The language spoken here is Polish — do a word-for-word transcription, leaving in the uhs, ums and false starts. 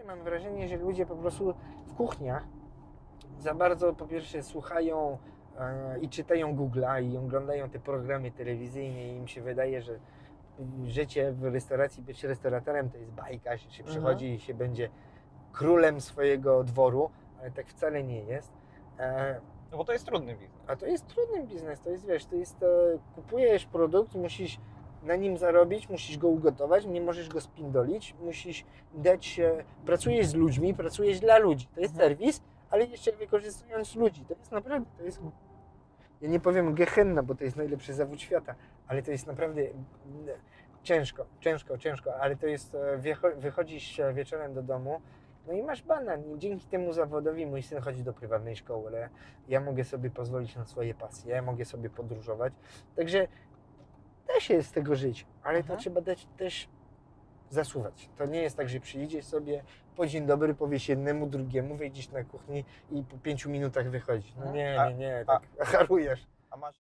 Obecnie mam wrażenie, że ludzie po prostu w kuchniach za bardzo po pierwsze słuchają e, i czytają Google'a i oglądają te programy telewizyjne i im się wydaje, że życie w restauracji, być restauratorem to jest bajka, że się przychodzi Mhm. i się będzie królem swojego dworu, ale tak wcale nie jest. E, No bo to jest trudny biznes. a to jest trudny biznes, to jest, wiesz, to jest, e, kupujesz produkt, musisz na nim zarobić, musisz go ugotować, nie możesz go spindolić, musisz dać, e, pracujesz z ludźmi, pracujesz dla ludzi, to jest Mhm. serwis, ale jeszcze wykorzystując ludzi, to jest naprawdę, to jest, ja nie powiem gehenna, bo to jest najlepszy zawód świata, ale to jest naprawdę mm, ciężko, ciężko, ciężko, ale to jest, e, wiecho- wychodzisz e, wieczorem do domu, no i masz banan. I dzięki temu zawodowi mój syn chodzi do prywatnej szkoły, ale ja mogę sobie pozwolić na swoje pasje, ja mogę sobie podróżować. Także da się z tego żyć, ale Mhm. to trzeba dać też zasuwać. To nie jest tak, że przyjdziesz sobie, po dzień dobry powiesz jednemu, drugiemu, wejdziesz na kuchni i po pięciu minutach wychodzisz. No Mhm. nie, A- nie, nie, a- tak harujesz. A masz